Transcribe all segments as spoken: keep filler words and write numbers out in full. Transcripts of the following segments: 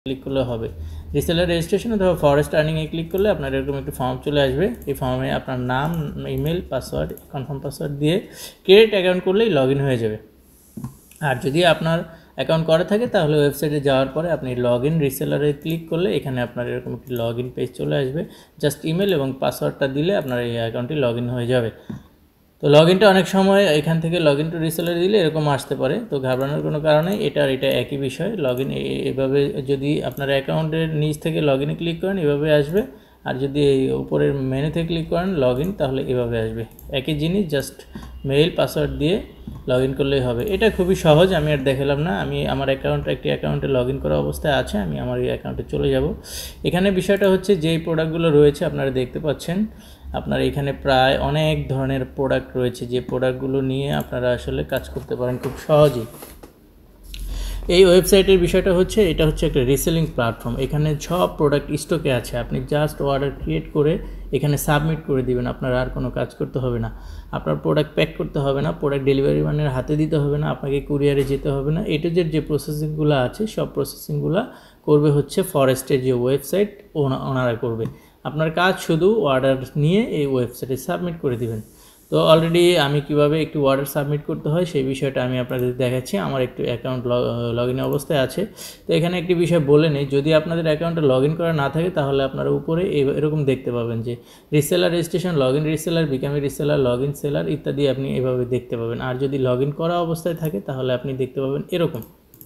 Click করলে হবে। Reseller registration অথবা ফরেস্ট আর্নিংয়ে ক্লিক করলে আপনার এরকম একটি ফর্ম চলে আসবে। এই ফর্মে আপনার নাম, ইমেল, পাসওয়ার্ড, কনফার্ম পাসওয়ার্ড দিয়ে ক্রিয়েট অ্যাকাউন্ট করলেই লগ ইন হয়ে যাবে। আর যদি আপনার অ্যাকাউন্ট করা থাকে তাহলে ওয়েবসাইটে যাওয়ার পরে আপনি লগ ইন রিসেলারে ক্লিক করলে এখানে আপনার এরকম একটি লগ ইন পেজ চলে আসবে। জাস্ট ইমেল এবং পাসওয়ার্ডটা দিলে আপনার এই অ্যাকাউন্টটি লগ ইন হয়ে যাবে। তো লগ ইনটা অনেক সময় এখান থেকে লগ ইন টু রিসেলার দিলে এরকম আসতে পারে, তো ঘাবড়ানোর কোনো কারণে এটা আর এটা একই বিষয়। লগ ইন এভাবে যদি আপনার অ্যাকাউন্টের নিচ থেকে লগ ইনে ক্লিক করেন এভাবে আসবে, আর যদি এই উপরের মেনু থেকে ক্লিক করেন লগ ইন তাহলে এভাবে আসবে। একই জিনিস, জাস্ট মেইল পাসওয়ার্ড দিয়ে লগ ইন করলেই হবে। এটা খুবই সহজ, আমি আর দেখালাম না। আমি আমার অ্যাকাউন্টে একটি অ্যাকাউন্টে লগ ইন করা অবস্থায় আছে, আমি আমার এই অ্যাকাউন্টে চলে যাব। এখানে বিষয়টা হচ্ছে যেই প্রোডাক্টগুলো রয়েছে আপনারা দেখতে পাচ্ছেন, আপনার এখানে প্রায় অনেক ধরনের প্রোডাক্ট রয়েছে, যে প্রোডাক্টগুলো নিয়ে আপনারা আসলে কাজ করতে পারেন খুব সহজেই। এই ওয়েবসাইটের বিষয়টা হচ্ছে এটা হচ্ছে একটা রিসেলিং প্ল্যাটফর্ম। এখানে সব প্রোডাক্ট স্টকে আছে, আপনি জাস্ট অর্ডার ক্রিয়েট করে এখানে সাবমিট করে দিবেন, আপনার আর কোনো কাজ করতে হবে না। আপনার প্রোডাক্ট প্যাক করতে হবে না, প্রোডাক্ট ডেলিভারি ম্যানের হাতে দিতে হবে না, আপনাকে কুরিয়ারে যেতে হবে না। এটু জেড যে প্রসেসিংগুলো আছে সব প্রসেসিংগুলো করবে হচ্ছে ফরেস্টের যে ওয়েবসাইট ওনারা করবে। আপনার কাজ শুধু অর্ডার নিয়ে এই ওয়েবসাইটে সাবমিট করে দিবেন। তো অলরেডি আমি কিভাবে একটু অর্ডার সাবমিট করতে হয় সেই বিষয়টা আমি আপনাদের দেখাচ্ছি। আমার একটু অ্যাকাউন্ট লগ ইন অবস্থায় আছে। তো এখানে একটি বিষয় বলে নেই, যদি আপনাদের অ্যাকাউন্টে লগ ইন করা না থাকে তাহলে আপনারা উপরে এরকম দেখতে পাবেন যে reseller registration, log in reseller, become a reseller, log in seller ইত্যাদি আপনি এভাবে দেখতে পাবেন। আর যদি লগ ইন করা অবস্থায় থাকে তাহলে আপনি দেখতে পাবেন এরকম।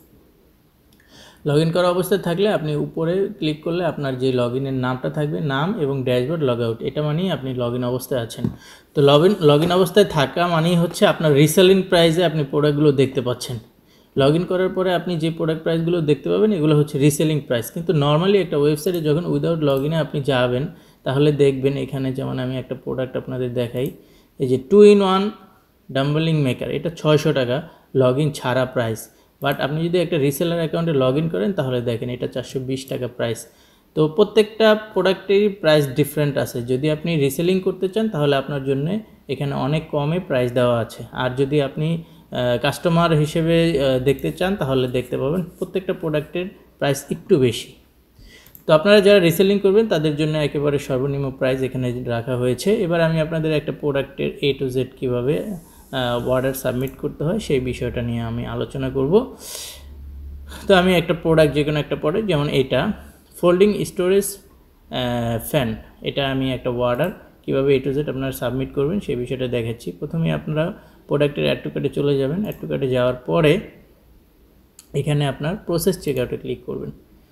লগ ইন করা অবস্থায় থাকলে আপনি উপরে ক্লিক করলে আপনার যে লগ ইনের নামটা থাকবে, নাম এবং ড্যাশবোর্ড লগ আউট, এটা মানেই আপনি লগ ইন অবস্থায় আছেন। তো লগ ইন লগ ইন অবস্থায় থাকা মানেই হচ্ছে আপনার রিসেলিং প্রাইসে আপনি প্রোডাক্টগুলো দেখতে পাচ্ছেন। লগ ইন করার পরে আপনি যে প্রোডাক্ট প্রাইসগুলো দেখতে পাবেন এগুলো হচ্ছে রিসেলিং প্রাইস। কিন্তু নর্মালি একটা ওয়েবসাইটে যখন উইদাউট লগ ইনে আপনি যাবেন তাহলে দেখবেন এখানে, যেমন আমি একটা প্রোডাক্ট আপনাদের দেখাই, এই যে two in one dumpling maker, এটা ছয়শো টাকা লগ ইন ছাড়া প্রাইস। বাট আপনি যদি একটা রিসেলার অ্যাকাউন্টে লগ ইন করেন তাহলে দেখেন এটা চারশো বিশ টাকা প্রাইস। তো প্রত্যেকটা প্রোডাক্টেরই প্রাইস ডিফারেন্ট আছে। যদি আপনি রিসেলিং করতে চান তাহলে আপনার জন্য এখানে অনেক কমে প্রাইস দেওয়া আছে, আর যদি আপনি কাস্টমার হিসেবে দেখতে চান তাহলে দেখতে পাবেন প্রত্যেকটা প্রোডাক্টের প্রাইস একটু বেশি। তো আপনারা যারা রিসেলিং করবেন তাদের জন্য একেবারে সর্বনিম্ন প্রাইস এখানে রাখা হয়েছে। এবার আমি আপনাদের একটা প্রোডাক্টের এ টু জেড কীভাবে অর্ডার সাবমিট করতে হয় সেই বিষয়টা নিয়ে আমি আলোচনা করব। তো আমি একটা প্রোডাক্ট, যে কোনো একটা প্রোডাক্ট, যেমন এটা ফোল্ডিং স্টোরেজ ফ্যান, এটা আমি একটা অর্ডার কীভাবে এ টু জেড আপনারা সাবমিট করবেন সেই বিষয়টা দেখাচ্ছি। প্রথমে আপনারা প্রোডাক্টের অ্যাড টু কার্টে চলে যাবেন। অ্যাড টু কার্টে যাওয়ার পরে এখানে আপনার প্রসেস চেক আউটে ক্লিক করবেন।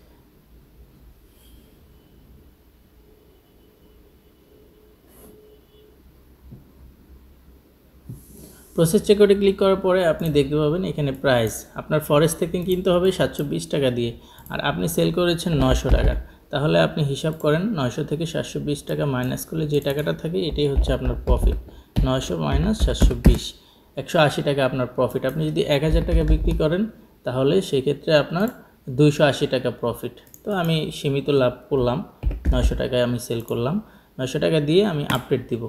প্রসেস চেকআউটে ক্লিক করার পরে আপনি দেখতে পাবেন এখানে প্রাইস আপনার ফরেস্ট থেকে কিনতে হবে সাতশো বিশ টাকা দিয়ে, আর আপনি সেল করেছেন নয়শো টাকা। তাহলে আপনি হিসাব করেন নয়শো থেকে সাতশো বিশ টাকা মাইনাস করলে যে টাকাটা থাকে এটাই হচ্ছে আপনার প্রফিট। নয়শো মাইনাস সাতশো বিশ, একশো আশি টাকা আপনার প্রফিট। আপনি যদি এক হাজার টাকা বিক্রি করেন তাহলে সেক্ষেত্রে আপনার দুইশো আশি টাকা প্রফিট। তো আমি সীমিত লাভ করলাম, নয়শো টাকায় আমি সেল করলাম। নয়শো টাকা দিয়ে আমি আপডেট দিব।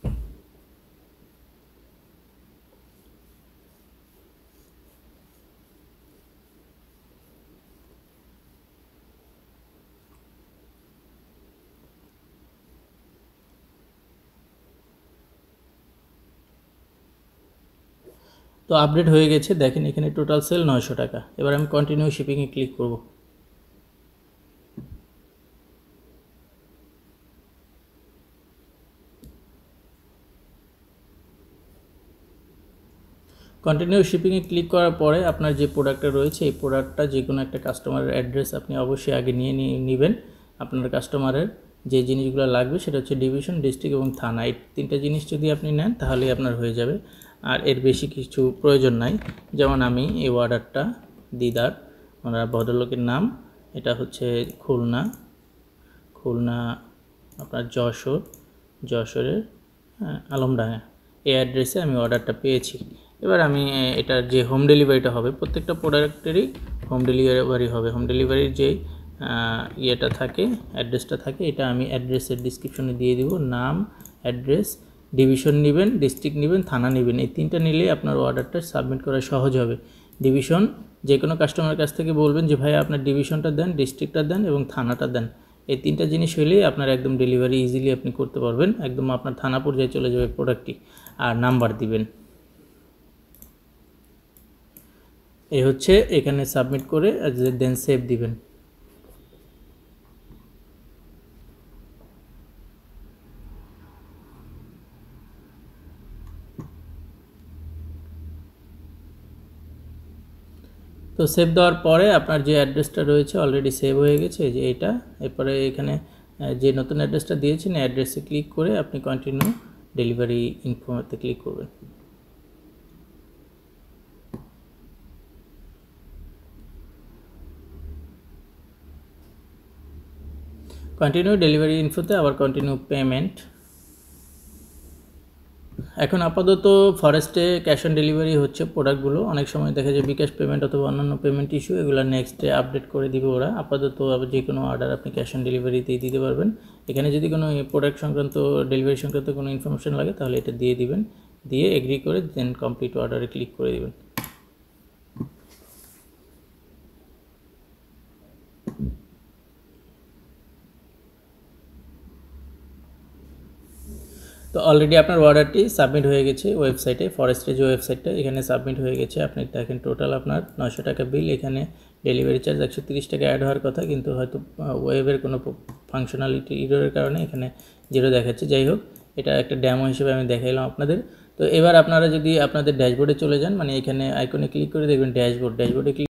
তো আপডেট হয়ে গেছে, দেখেন এখানে টোটাল সেল নয়শো টাকা। এবার আমি কন্টিনিউ শিপিংয়ে ক্লিক করব। কন্টিনিউ শিপিংয়ে ক্লিক করার পরে আপনার যে প্রোডাক্টটা রয়েছে এই প্রোডাক্টটা যে কোনো একটা কাস্টমারের অ্যাড্রেস আপনি অবশ্যই আগে নিয়ে নেবেন। আপনার কাস্টমারের যে জিনিসগুলো লাগবে সেটা হচ্ছে ডিভিশন, ডিস্ট্রিক্ট এবং থানা। এই তিনটা জিনিস যদি আপনি নেন তাহলেই আপনার হয়ে যাবে, আর এর বেশি কিছু প্রয়োজন নাই। যেমন আমি এই অর্ডারটা দিদার, ওনার ভদ্রলোকের নাম, এটা হচ্ছে খুলনা, খুলনা আপনার যশোর, যশোরের আলমডাঙ্গা, এই অ্যাড্রেসে আমি অর্ডারটা পেয়েছি। এবার আমি এটার যে হোম ডেলিভারিটা হবে, প্রত্যেকটা প্রোডাক্টেরই হোম ডেলিভারি হবে। হোম ডেলিভারির যে ইয়েটা থাকে, অ্যাড্রেসটা থাকে, এটা আমি অ্যাড্রেসের ডিসক্রিপশনে দিয়ে দিব। নাম, অ্যাড্রেস, ডিভিশন নেবেন, ডিস্ট্রিক্ট নেবেন, থানা নেবেন, এই তিনটা নিলেই আপনার অর্ডারটা সাবমিট করা সহজ হবে। ডিভিশন যে কোনো কাস্টমারের কাছ থেকে বলবেন যে ভাই আপনার ডিভিশনটা দেন, ডিস্ট্রিক্টটা দেন এবং থানাটা দেন। এই তিনটা জিনিস হলেই আপনার একদম ডেলিভারি ইজিলি আপনি করতে পারবেন। একদম আপনার থানা পর্যায়ে চলে যাবে প্রোডাক্টটি। আর নাম্বার দিবেন। এই হচ্ছে এখানে সাবমিট করে দেন সেভ দিবেন। তো সেভ দেওয়ার পরে আপনার যে অ্যাড্রেসটা রয়েছে অলরেডি সেভ হয়ে গেছে, যে এটা। এরপরে এখানে যে নতুন অ্যাড্রেসটা দিয়েছেন অ্যাড্রেসে ক্লিক করে আপনি কন্টিনিউ ডেলিভারি ইনফোতে ক্লিক করবেন। কন্টিনিউ ডেলিভারি ইনফোতে আবার কন্টিনিউ পেমেন্ট। এখন আপাতত ফরেস্টে ক্যাশ অন ডেলিভারি হচ্ছে প্রোডাক্টগুলো। অনেক সময় দেখা যায় বিকাশ পেমেন্ট অথবা অন্যান্য পেমেন্ট ইস্যু, এগুলো নেক্সট ডে আপডেট করে দিবে ওরা। আপাতত যে কোনো অর্ডার আপনি ক্যাশ অন ডেলিভারিতেই দিতে পারবেন। এখানে যদি কোনো প্রোডাক্ট সংক্রান্ত ডেলিভারি সংক্রান্ত কোনো ইনফরমেশন লাগে তাহলে এটা দিয়ে দিবেন, দিয়ে এগ্রি করে দেন কমপ্লিট অর্ডারে ক্লিক করে দিবেন। তো অলরেডি আপনার অর্ডারটি সাবমিট হয়ে গেছে ওয়েবসাইটে, ফরেস্টের যে ওয়েবসাইটটা এখানে সাবমিট হয়ে গেছে। আপনি দেখেন টোটাল আপনার নয়শো টাকা বিল, এখানে ডেলিভারি চার্জ একশো তিরিশ টাকা অ্যাড হওয়ার কথা, কিন্তু হয়তো ওয়েবের কোনো ফাংশনালিটি ইররের কারণে এখানে জিরো দেখাচ্ছে। যাই হোক, এটা একটা ডেমো হিসেবে আমি দেখাইলাম আপনাদের। তো এবার আপনারা যদি আপনাদের ড্যাশবোর্ডে চলে যান, মানে এখানে আইকনে ক্লিক করে দেখবেন ড্যাশবোর্ড, ড্যাশবোর্ডে ক্লিক